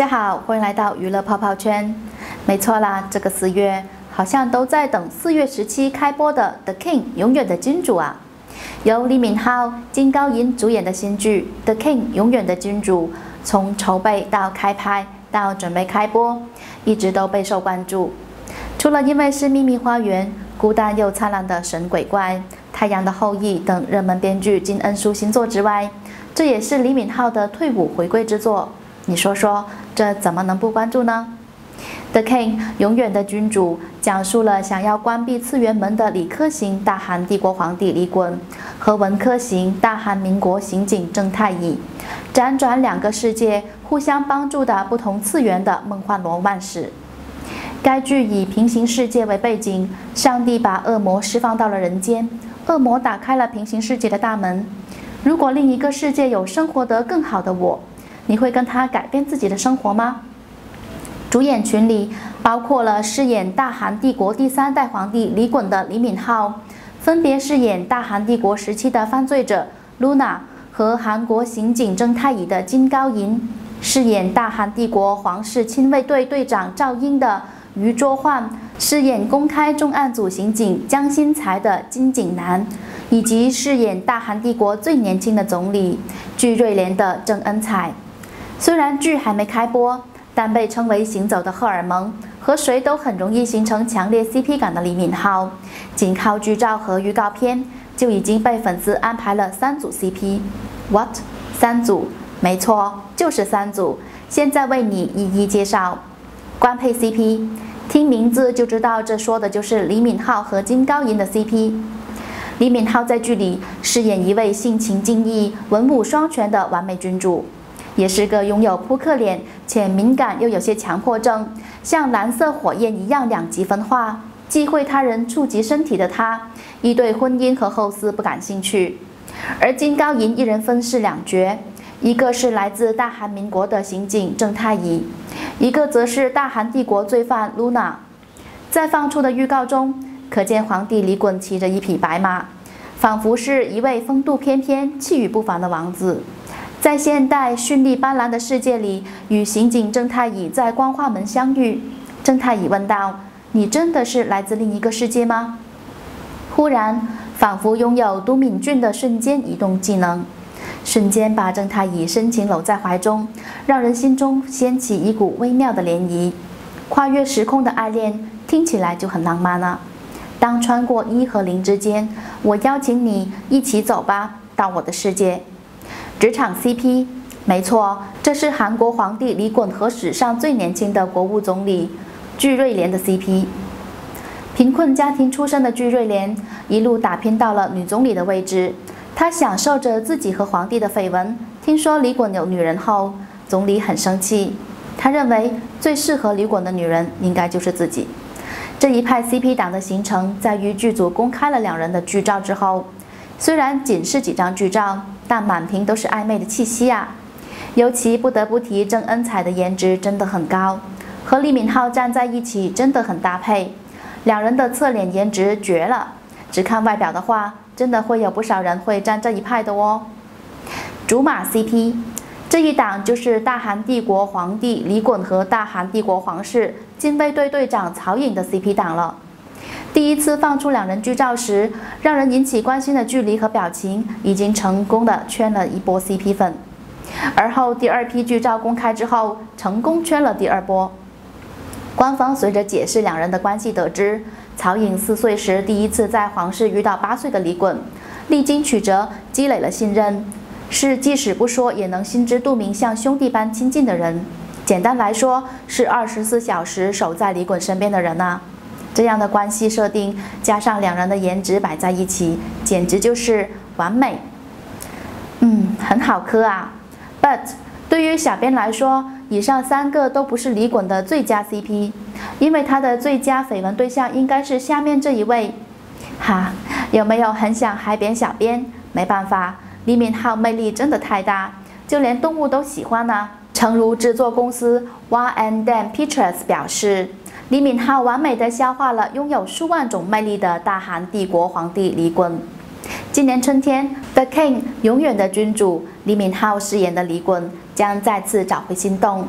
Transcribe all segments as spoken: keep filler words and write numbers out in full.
家好，欢迎来到娱乐泡泡圈。没错啦，这个四月好像都在等四月十七开播的《The King》永远的君主啊。由李敏镐、金高银主演的新剧《The King》永远的君主，从筹备到开拍到准备开播，一直都备受关注。除了因为是秘密花园、孤单又灿烂的神鬼怪、太阳的后裔等热门编剧金恩淑新作之外，这也是李敏镐的退伍回归之作。你说说，这怎么能不关注呢？《The King》永远的君主讲述了想要关闭次元门的李克行大韩帝国皇帝李衮和文科行大韩民国刑警郑太乙，辗转两个世界互相帮助的不同次元的梦幻罗曼史。该剧以平行世界为背景，上帝把恶魔释放到了人间，恶魔打开了平行世界的大门。如果另一个世界有生活得更好的我，你会跟他改变自己的生活吗？主演群里包括了饰演大韩帝国第三代皇帝李衮的李敏镐，分别饰演大韩帝国时期的犯罪者 Luna 和韩国刑警郑太乙的金高银，饰演大韩帝国皇室亲卫队队长赵英的于卓焕，饰演公开重案组刑警江新才的金景南，以及饰演大韩帝国最年轻的总理具瑞莲的郑恩彩。虽然剧还没开播，但被称为行走的荷尔蒙，和谁都很容易形成强烈 C P 感的李敏镐，仅靠剧照和预告片就已经被粉丝安排了三组 C P。What？ 三组？没错，就是三组。现在为你一一介绍。官配 C P， 听名字就知道，这说的就是李敏镐和金高银的 C P。李敏镐在剧里饰演一位性情敬义、文武双全的完美君主。也是个拥有扑克脸且敏感又有些强迫症，像蓝色火焰一样两极分化，忌讳他人触及身体的他，亦对婚姻和后嗣不感兴趣。而金高银一人分饰两角，一个是来自大韩民国的刑警郑太乙，一个则是大韩帝国罪犯 Luna。在放出的预告中，可见皇帝李衮骑着一匹白马，仿佛是一位风度翩翩、气宇不凡的王子。在现代绚丽斑斓的世界里，与刑警郑太乙在光化门相遇。郑太乙问道：“你真的是来自另一个世界吗？”忽然，仿佛拥有都敏俊的瞬间移动技能，瞬间把郑太乙深情搂在怀中，让人心中掀起一股微妙的涟漪。跨越时空的爱恋，听起来就很浪漫了。当穿过一和零之间，我邀请你一起走吧，到我的世界。职场 C P， 没错，这是韩国皇帝李衮和史上最年轻的国务总理具瑞莲的 C P。贫困家庭出身的具瑞莲，一路打拼到了女总理的位置。她享受着自己和皇帝的绯闻。听说李衮有女人后，总理很生气。他认为最适合李衮的女人应该就是自己。这一派 C P 党的形成，在于剧组公开了两人的剧照之后，虽然仅是几张剧照，但满屏都是暧昧的气息啊！尤其不得不提郑恩彩的颜值真的很高，和李敏镐站在一起真的很搭配，两人的侧脸颜值绝了。只看外表的话，真的会有不少人会站这一派的哦。竹马 C P， 这一档就是大韩帝国皇帝李衮和大韩帝国皇室禁卫队队长曹颖的 C P 档了。第一次放出两人剧照时，让人引起关心的距离和表情，已经成功的圈了一波 C P 粉。而后第二批剧照公开之后，成功圈了第二波。官方随着解释两人的关系得知，曹颖四岁时第一次在皇室遇到八岁的李衮，历经曲折，积累了信任，是即使不说也能心知肚明、像兄弟般亲近的人。简单来说，是二十四小时守在李衮身边的人啊。这样的关系设定，加上两人的颜值摆在一起，简直就是完美。嗯，很好磕啊。But 对于小编来说，以上三个都不是李衮的最佳 C P， 因为他的最佳绯闻对象应该是下面这一位。哈，有没有很想嗨扁小编？没办法，李敏镐魅力真的太大，就连动物都喜欢呢。诚如制作公司 One and Dan Pictures 表示，李敏镐完美地消化了拥有数万种魅力的大韩帝国皇帝李衮。今年春天，《The King》永远的君主李敏镐饰演的李衮将再次找回心动，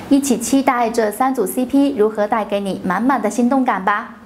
一起期待这三组 C P 如何带给你满满的心动感吧！